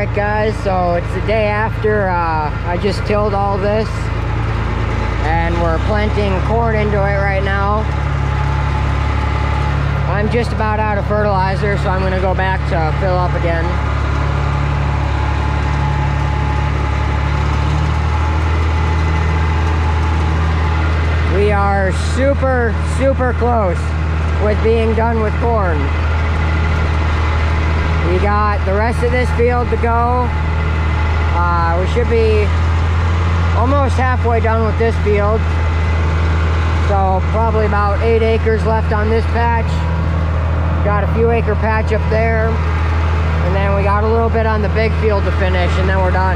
Alright guys, so it's the day after I just tilled all this, and we're planting corn into it right now. I'm just about out of fertilizer, so I'm going to go back to fill up again. We are super close with being done with corn. We got the rest of this field to go. We should be almost halfway done with this field. So probably about 8 acres left on this patch. Got a few acre patch up there. And then we got a little bit on the big field to finish, and then we're done.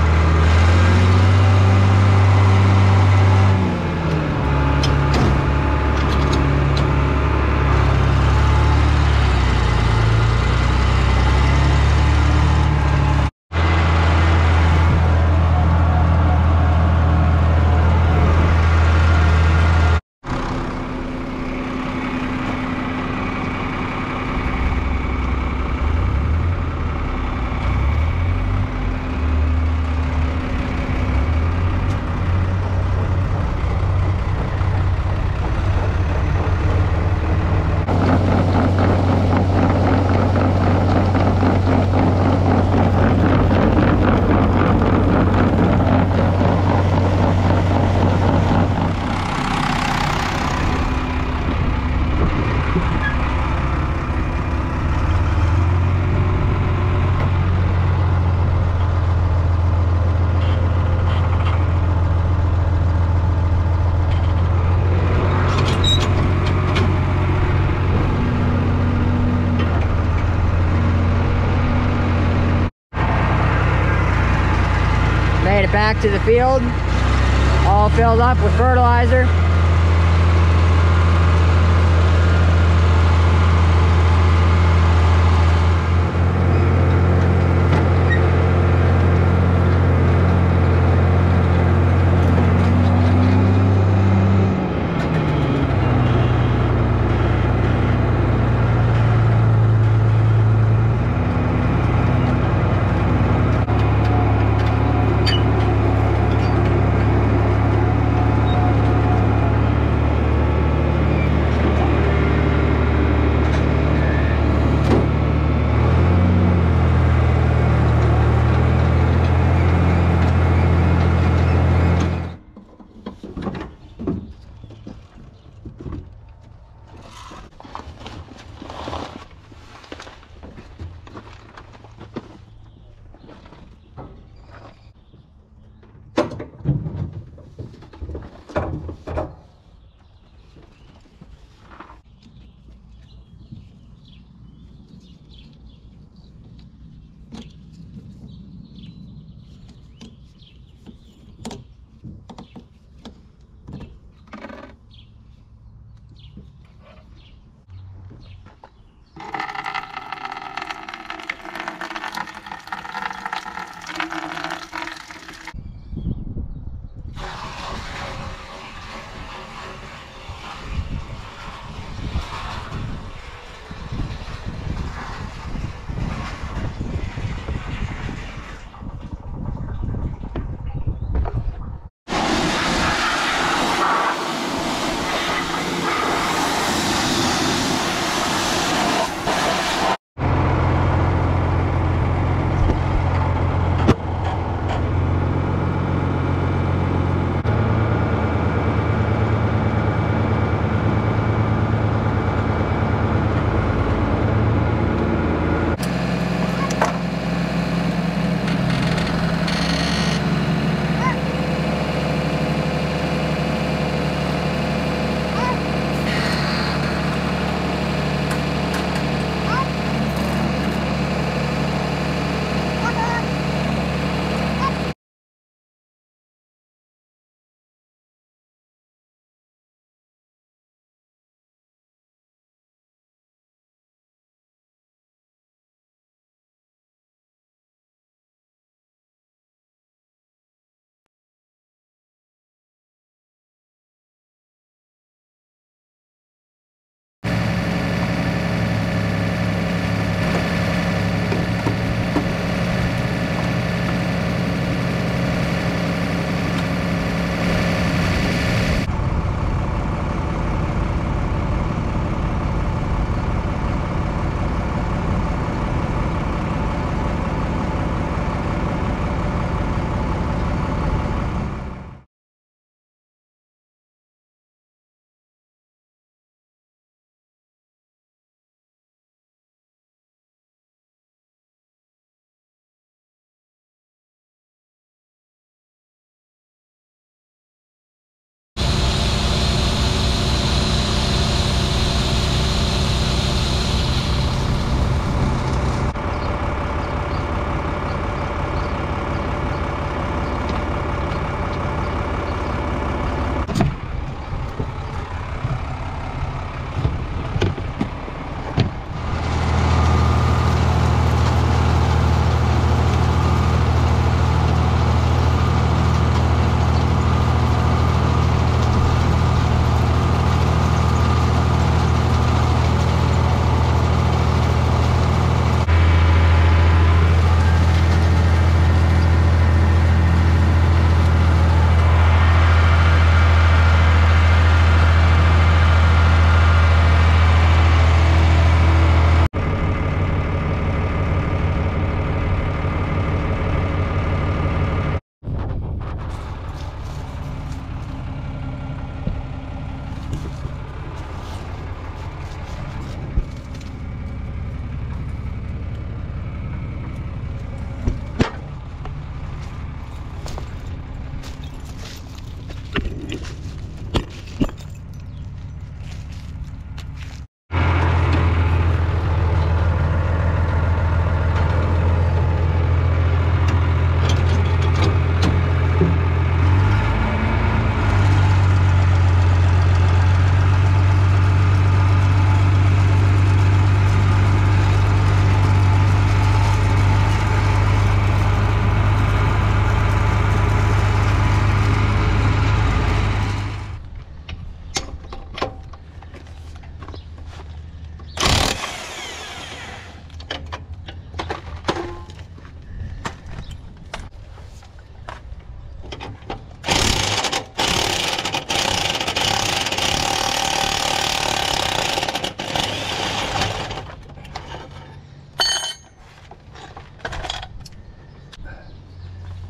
Made it back to the field, all filled up with fertilizer.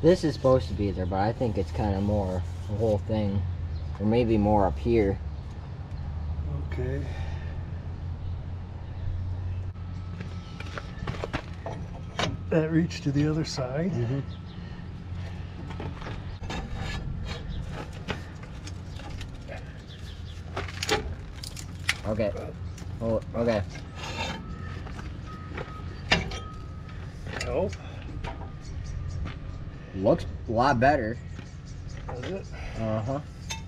This is supposed to be there, but I think it's kind of more the whole thing, or maybe more up here. Okay. That reach to the other side. Mm-hmm. Okay. Oh, okay. Help. Looks a lot better. Does it? Uh-huh.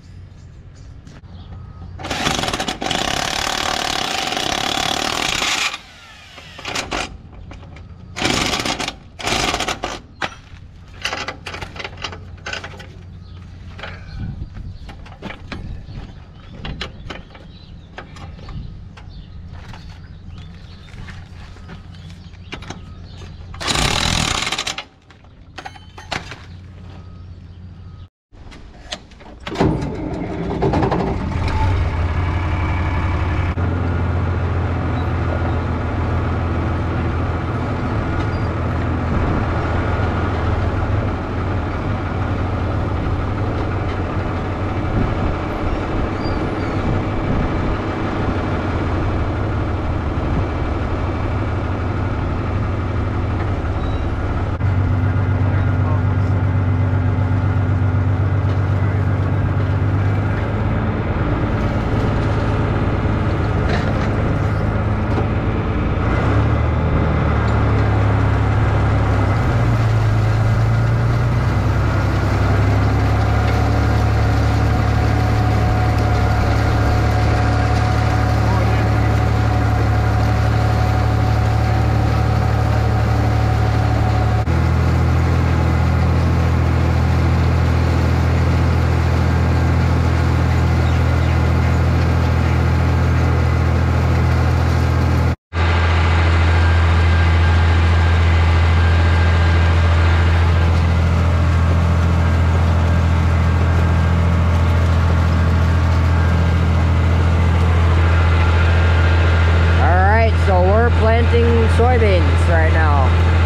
Planting soybeans right now.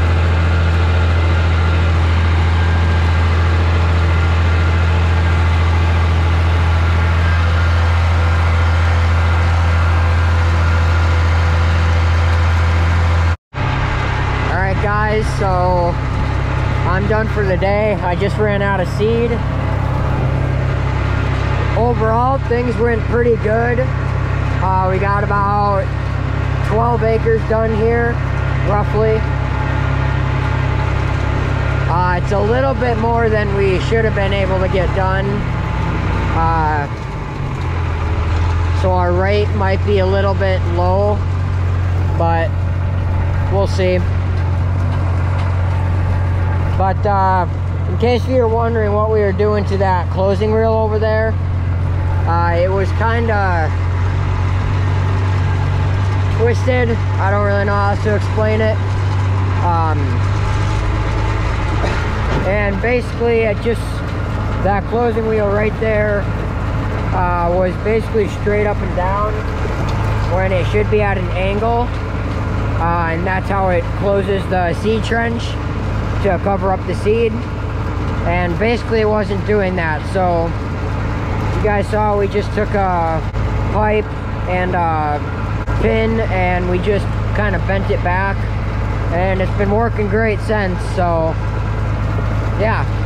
Alright guys, so I'm done for the day. I just ran out of seed. Overall, things went pretty good. We got about 12 acres done here, roughly. It's a little bit more than we should have been able to get done. So our rate might be a little bit low, but we'll see. But in case you were wondering what we were doing to that closing reel over there, it was kind of twisted. I don't really know how else to explain it. And basically it just, that closing wheel right there was basically straight up and down when it should be at an angle, and that's how it closes the seed trench to cover up the seed. And basically it wasn't doing that. So you guys saw we just took a pipe and a pin and we just kind of bent it back, and it's been working great since. So yeah.